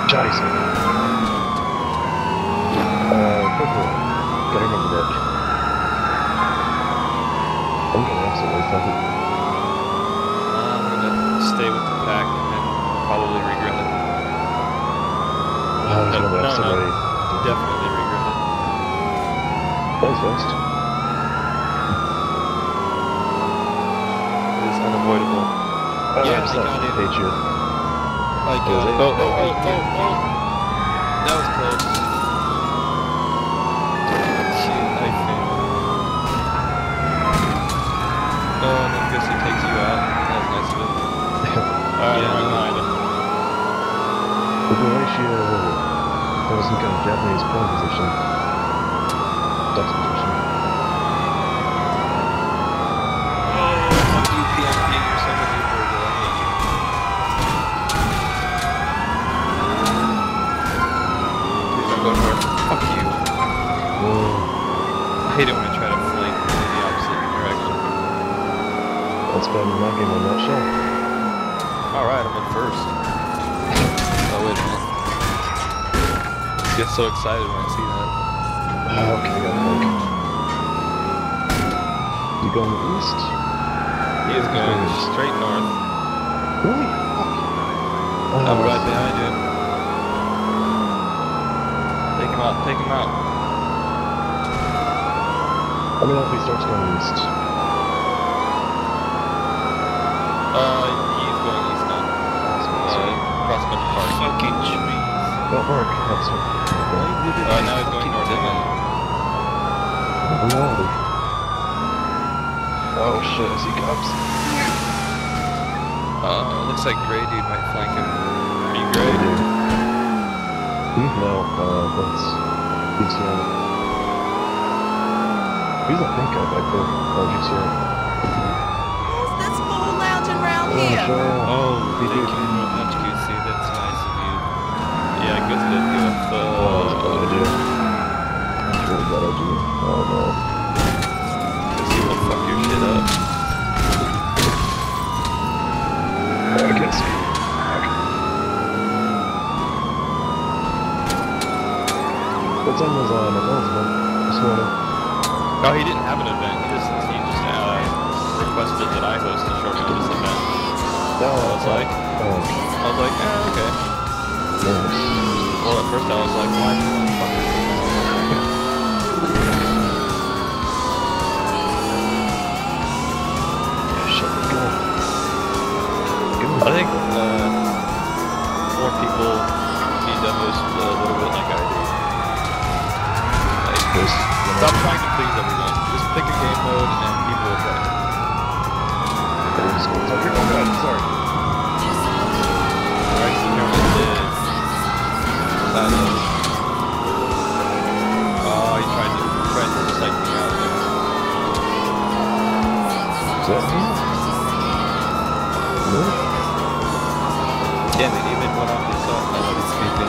Jason. Purple. Gotta remember that. I'm gonna absolutely fuck it. I'm gonna stay with the pack and probably regret it. He's gonna No, absolutely... definitely regret it. That was fast. It is unavoidable. Yeah, I got it. Patriot. I got it. Oh. That was close. Shit, I failed. Oh, and then I guess he takes you out. That was nice of it. Alright, Yeah, I'm behind him. With the ratio, that was some kind of Japanese porn position. Duck's position. Fuck you, PMP, you're so maneuverable. I hate you. Please don't go north. Fuck you. Whoa. I hate it when I try to flank in the opposite direction. That's been my game on that show. Alright, I'm in first. Oh, wait a minute. I get so excited when I see that. Okay, I gotta think. You going east? He is going straight north. Really? Fuck. I'm right behind you. Take him out, take him out. I mean, if he starts going east. He's going east now. Across Country Park. Fucking trees. Don't work. That's what. Now he's going north again. Oh shit, I see cops. Looks like Grey Dude might flank him. Are you Grey? Dude. No, that's GTAM. Who's that pink guy back there? Oh, GTAM. Who's this fool lounging around here? Sure. Oh, thank you very much, QC. That's nice of you. Yeah, good to do with What did I do? That's really bad idea. Oh no. because he will fuck your shit up. I guess. What time was McDonald's event this morning? Oh, he didn't have an event. He just requested that I host a short notice event. No, I was like, okay. Nice. Well, at first I was like, why do you want to fuck this? Shut the door. I think more people need to host a little bit like I do. Like, stop trying to please everyone. Just pick a game mode and people will play. Oh god, sorry. Alright, so here it is. Oh, he tried to psych me out there. Is that me? No? Damn it, even went off his I was sleeping.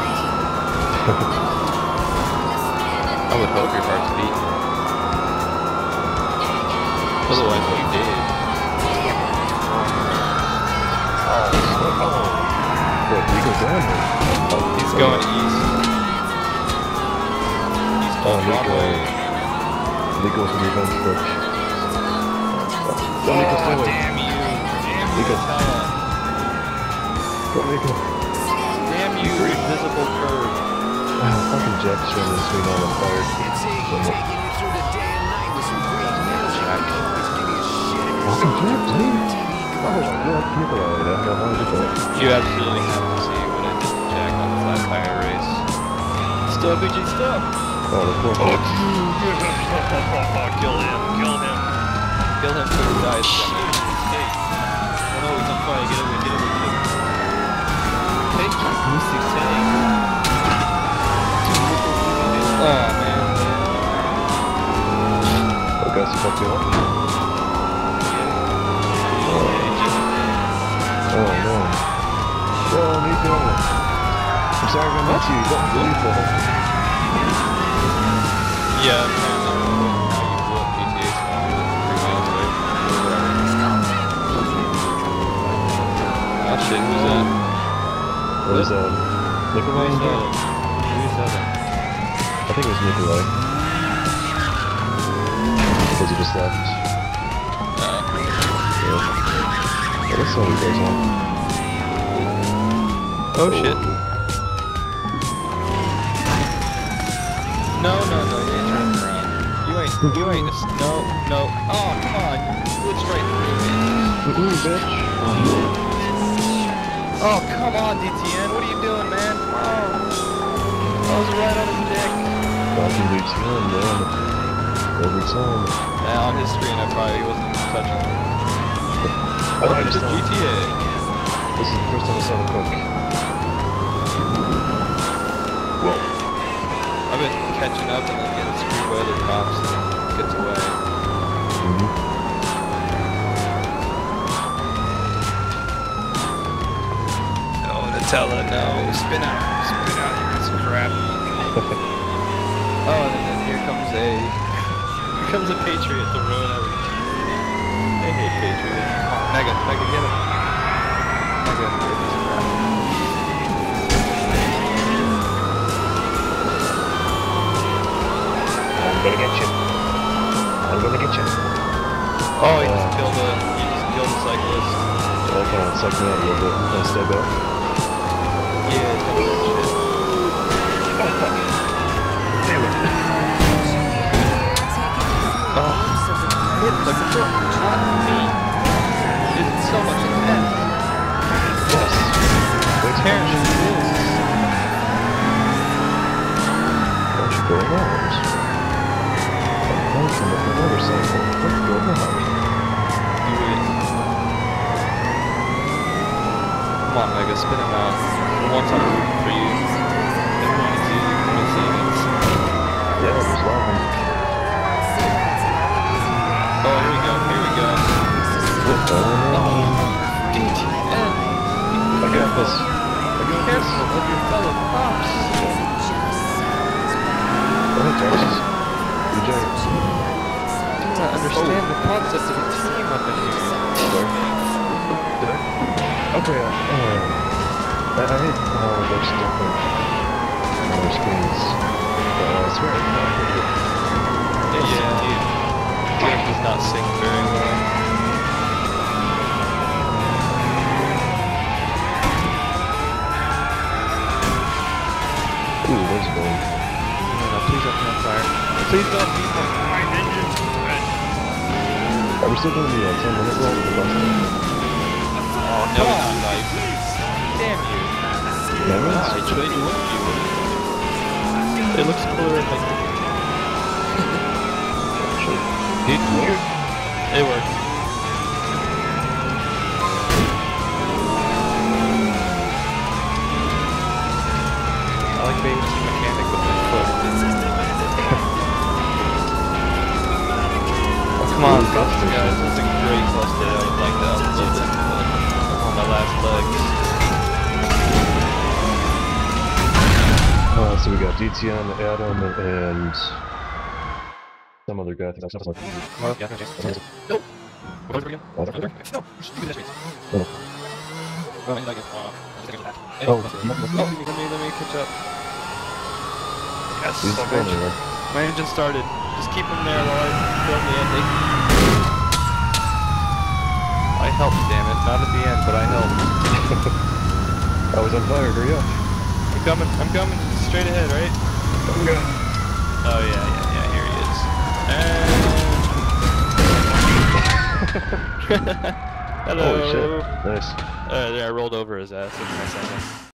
I would hope your heart's beating. Otherwise, you did. Wait, did he go down there? He's going east. He's going Broadway. Nico's in the event book. Oh, damn you. Damn you, fella. Go, Nico. Damn you, invisible curve. Fucking Jack's trying to swing on fire. Fucking Jack, dude. Oh, yeah, people are there. How did that? You absolutely have to see what I did to Jack on the flat tire race. Stubbage stuff. Oh, the poor boy. Kill him, kill him. Kill him till he dies. Escape. Oh no, he's on fire. Get away, get away, get away. Take my goosey tank. Oh man. That guy's fucked you up. Oh no. Oh, Nico. I'm sorry if I met you. Don't believe that. Yeah, apparently now you blew up GTA spawn 3 miles away from wherever. Oh shit, who's that? There's Nikolai in there? Who's that? I think it was Nikolai. Because he just left. Yeah, that's all he goes on. Oh shit. No, you ain't turning around. You ain't, no. Oh, come on. Glitch right through me. Ooh, bitch. Oh, come on, DTN. What are you doing, man? Oh. I was right on his dick. Fucking DTN, man. Every time. Yeah, on his screen, I probably wasn't even touching him. I just GTA. This is the first time I saw the cook. Whoa. I've been catching up and then getting screwed by other cops and gets away. Oh, Nutella, no. Spin out, you piece of crap. Oh, and then here comes a Patriot to ruin everything. They hate Patriots. Come on, Mega, get him. Mega, you're a piece of crap. I'm gonna get you. Oh, he just killed the cyclist. That kind of sucked me out a little bit. Can I stay back? Yeah, it's gonna hurt shit. Damn it. Oh, hit the foot, not me. It's so much intense. Yes. Wait, Terrence, it is. what's going on? I'm from the motorcycle. What's going on? Do it. Come on, Mega, spin him out. One time for you. Everyone to see savings. Yeah, there's laughing. Oh, here we go. What's going on? DTN. I got this. Careful of your fellow cops. Go ahead, Travis. Good job. I do not understand the concept of a team up in here. Did I? Okay, I hate how it looks different on our screens. But I swear it's not good. Yeah, it does not sync very well. Ooh, there's a bone. No, please don't be on fire. Please don't be on fire. Are we still doing the 10-minute roll with the bus? Oh, no, it's not nice. Damn you. Memories? I tried to look you. It looks cooler in my It worked. I like being a mechanic with my foot. Oh, come on, busted, guys. This is a great busted. I would like to upload it, but I'm on my last legs. So we got DTN, Adam, and some other guy. I think that's Nope. What was it again? Oh. No. You can do that. Oh. Well, I like it. Let me catch up. Yes. He's not going anywhere. My engine started. Just keep him there while I film the ending. I helped, damn it. Not at the end, but I helped. I was on fire, hurry up. I'm coming. Straight ahead, right? Okay. Oh, yeah, here he is. And... Hello. Holy shit, nice. There, I rolled over his ass. That's nice.